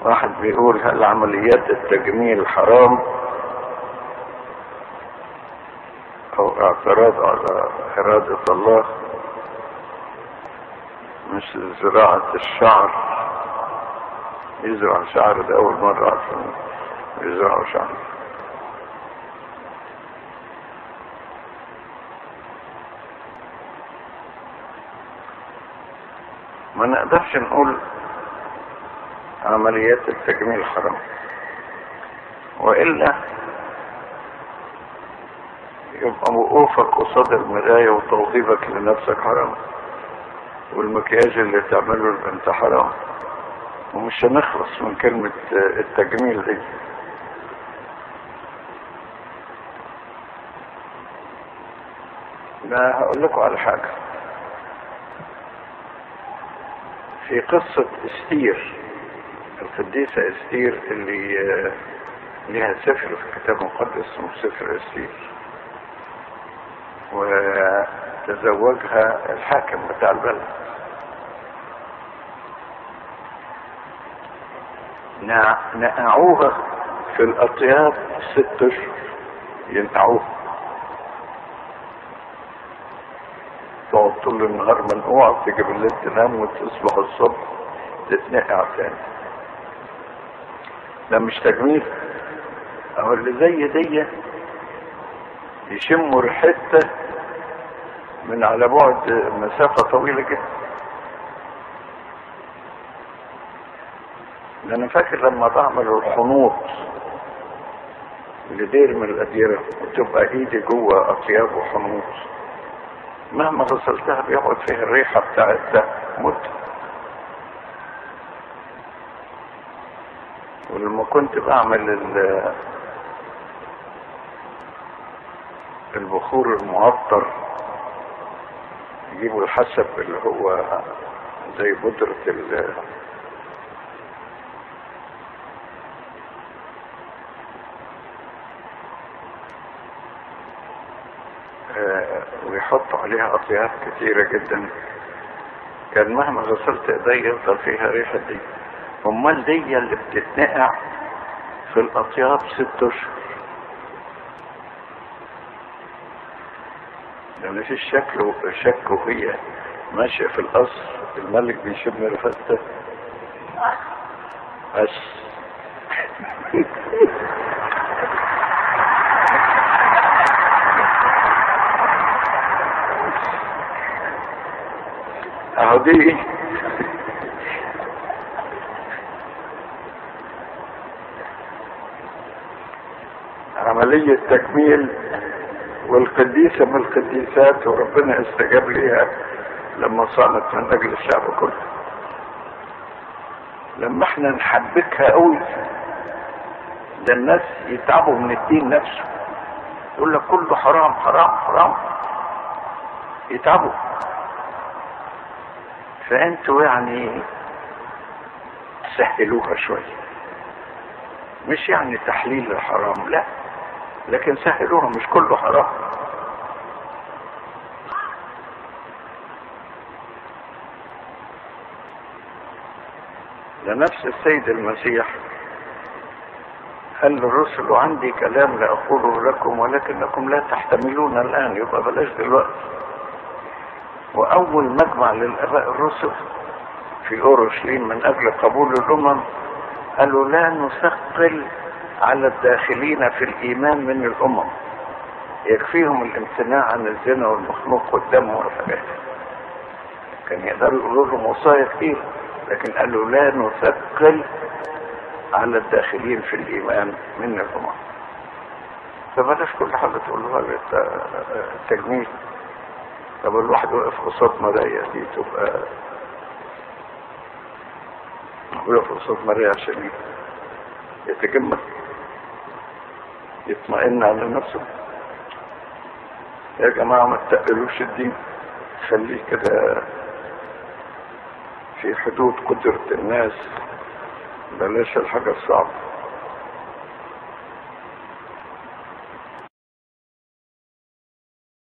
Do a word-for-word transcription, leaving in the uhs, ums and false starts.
واحد بيقول: هل عمليات التجميل حرام او اعتراض على ارادة الله مثل زراعة الشعر؟ يزرع شعر، ده اول مرة عشان يزرعوا شعر. ما نقدرش نقول عمليات التجميل حرام، وإلا يبقى وقوفك قصاد المراية وتوظيفك لنفسك حرام، والمكياج اللي تعمله البنت حرام، ومش هنخلص من كلمة التجميل دي. لا، هقول لكم على حاجة. في قصة استير، القديسة استير اللي لها سفر في الكتاب المقدس اسمه سفر استير، وتزوجها الحاكم بتاع البلد. نقعوها في الأطياب ست اشهر، ينقعوها تقعد طول النهار منقوعة، تيجي بالليل تنام وتصبح الصبح تتنقع تاني. ده مش تجميل. او اللي زي دي يشموا ريحتها من على بعد مسافة طويلة جدا. ده انا فاكر لما بعمل الحنوط لدير من الأديرة وتبقى ايدي جوه اطياب وحنوط، مهما غسلتها بيقعد فيها الريحة بتاعتها مدة. ولما كنت بعمل البخور المعطر يجيبوا الحسب اللي هو زي بودرة ال ويحطوا عليها اطياب كتيرة جدا، كان مهما غسلت ايدي يفضل فيها ريحة دي. امال دي اللي بتتنقع في الاطياب ست اشهر، يعني في الشكل شك وهي ماشية في القصر الملك بيشم ريحتها بس. اهو دي عملية تكميل، والقديسة من القديسات وربنا استجاب ليها لما صامت من اجل الشعب كله. لما احنا نحبكها قوي ده الناس يتعبوا من الدين نفسه، يقول لك كله حرام حرام حرام، يتعبوا. فانتوا يعني سهلوها شوية، مش يعني تحليل الحرام لا، لكن سهلوها، مش كله حرام. لنفس السيد المسيح قال للرسل: وعندي كلام لا أقوله لكم ولكنكم لا تحتملون الآن، يبقى بلاش دلوقتي. وأول مجمع للآباء الرسل في أورشليم من أجل قبول الأمم قالوا: لا نثقل على الداخلين في الإيمان من الأمم، يكفيهم الامتناع عن الزنا والمخنوق والدم والحاجات. كان يقدروا يقولوا لهم وصايا كتير، لكن قالوا: لا نثقل على الداخلين في الإيمان من الأمم. فبلاش كل حاجة تقولوها للتجميل. طب الواحد وقف قصاد مراية دي تبقى وقف قصاد مراية عشان يتجمل، يطمئن على نفسه. يا جماعة ما تقلوش الدين، خليه كده في حدود قدرة الناس، بلاش الحاجة الصعبة.